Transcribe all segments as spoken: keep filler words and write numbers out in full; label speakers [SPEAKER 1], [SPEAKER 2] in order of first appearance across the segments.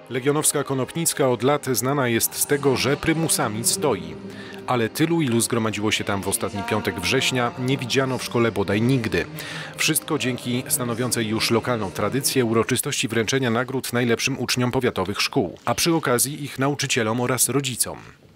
[SPEAKER 1] Legionowska Konopnicka od lat znana jest z tego, że prymusami stoi. Ale tylu, ilu zgromadziło się tam w ostatni piątek września, nie widziano w szkole bodaj nigdy. Wszystko dzięki stanowiącej już lokalną tradycję uroczystości wręczenia nagród najlepszym uczniom powiatowych szkół, a przy okazji ich nauczycielom oraz rodzicom.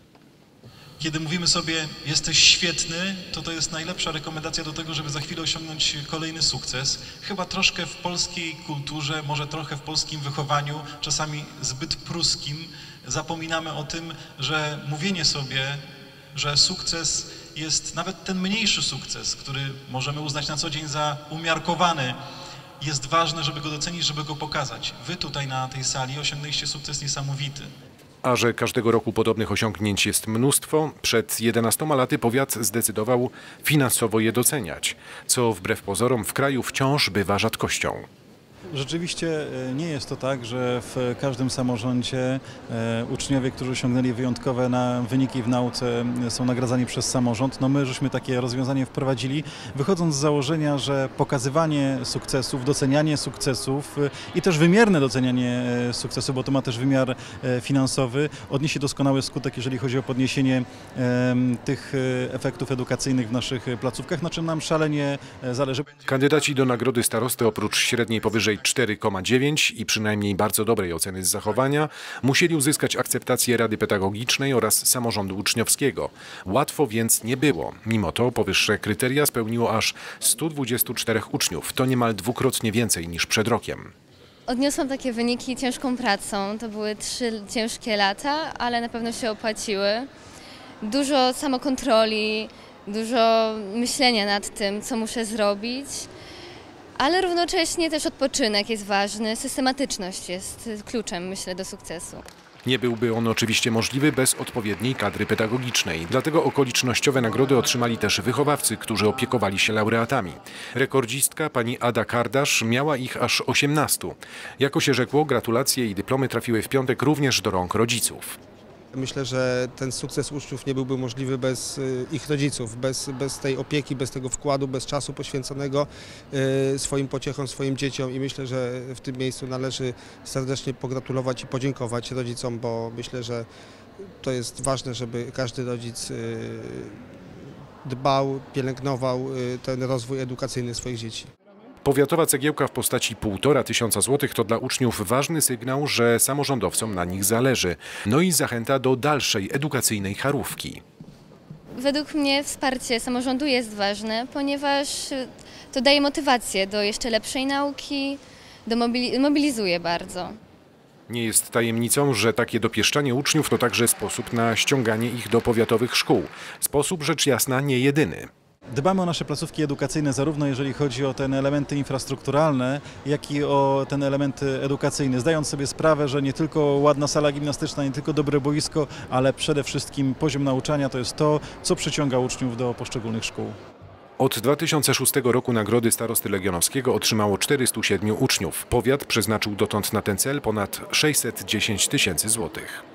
[SPEAKER 2] Kiedy mówimy sobie, jesteś świetny, to to jest najlepsza rekomendacja do tego, żeby za chwilę osiągnąć kolejny sukces. Chyba troszkę w polskiej kulturze, może trochę w polskim wychowaniu, czasami zbyt pruskim, zapominamy o tym, że mówienie sobie, że sukces jest nawet ten mniejszy sukces, który możemy uznać na co dzień za umiarkowany, jest ważne, żeby go docenić, żeby go pokazać. Wy tutaj na tej sali osiągnęliście sukces niesamowity.
[SPEAKER 1] A że każdego roku podobnych osiągnięć jest mnóstwo, przed jedenastoma laty powiat zdecydował finansowo je doceniać, co wbrew pozorom w kraju wciąż bywa rzadkością.
[SPEAKER 3] Rzeczywiście nie jest to tak, że w każdym samorządzie uczniowie, którzy osiągnęli wyjątkowe na wyniki w nauce, są nagradzani przez samorząd. No my żeśmy takie rozwiązanie wprowadzili, wychodząc z założenia, że pokazywanie sukcesów, docenianie sukcesów i też wymierne docenianie sukcesu, bo to ma też wymiar finansowy, odniesie doskonały skutek, jeżeli chodzi o podniesienie tych efektów edukacyjnych w naszych placówkach, na czym nam szalenie zależy.
[SPEAKER 1] Kandydaci do nagrody starosty oprócz średniej powyżej cztery przecinek dziewięć i przynajmniej bardzo dobrej oceny z zachowania musieli uzyskać akceptację Rady Pedagogicznej oraz samorządu uczniowskiego. Łatwo więc nie było. Mimo to powyższe kryteria spełniło aż stu dwudziestu czterech uczniów. To niemal dwukrotnie więcej niż przed rokiem.
[SPEAKER 4] Odniosłam takie wyniki ciężką pracą. To były trzy ciężkie lata, ale na pewno się opłaciły. Dużo samokontroli, dużo myślenia nad tym, co muszę zrobić. Ale równocześnie też odpoczynek jest ważny, systematyczność jest kluczem, myślę, do sukcesu.
[SPEAKER 1] Nie byłby on oczywiście możliwy bez odpowiedniej kadry pedagogicznej. Dlatego okolicznościowe nagrody otrzymali też wychowawcy, którzy opiekowali się laureatami. Rekordzistka pani Ada Kardasz miała ich aż osiemnastu. Jako się rzekło, gratulacje i dyplomy trafiły w piątek również do rąk rodziców.
[SPEAKER 5] Myślę, że ten sukces uczniów nie byłby możliwy bez ich rodziców, bez, bez tej opieki, bez tego wkładu, bez czasu poświęconego swoim pociechom, swoim dzieciom i myślę, że w tym miejscu należy serdecznie pogratulować i podziękować rodzicom, bo myślę, że to jest ważne, żeby każdy rodzic dbał, pielęgnował ten rozwój edukacyjny swoich dzieci.
[SPEAKER 1] Powiatowa cegiełka w postaci półtora tysiąca złotych to dla uczniów ważny sygnał, że samorządowcom na nich zależy. No i zachęta do dalszej edukacyjnej charówki.
[SPEAKER 4] Według mnie wsparcie samorządu jest ważne, ponieważ to daje motywację do jeszcze lepszej nauki, do mobili- mobilizuje bardzo.
[SPEAKER 1] Nie jest tajemnicą, że takie dopieszczanie uczniów to także sposób na ściąganie ich do powiatowych szkół. Sposób rzecz jasna nie jedyny.
[SPEAKER 3] Dbamy o nasze placówki edukacyjne zarówno jeżeli chodzi o te elementy infrastrukturalne, jak i o ten element edukacyjny, zdając sobie sprawę, że nie tylko ładna sala gimnastyczna, nie tylko dobre boisko, ale przede wszystkim poziom nauczania to jest to, co przyciąga uczniów do poszczególnych szkół.
[SPEAKER 1] Od dwa tysiące szóstego roku nagrody starosty legionowskiego otrzymało czterystu siedmiu uczniów. Powiat przeznaczył dotąd na ten cel ponad sześćset dziesięć tysięcy złotych.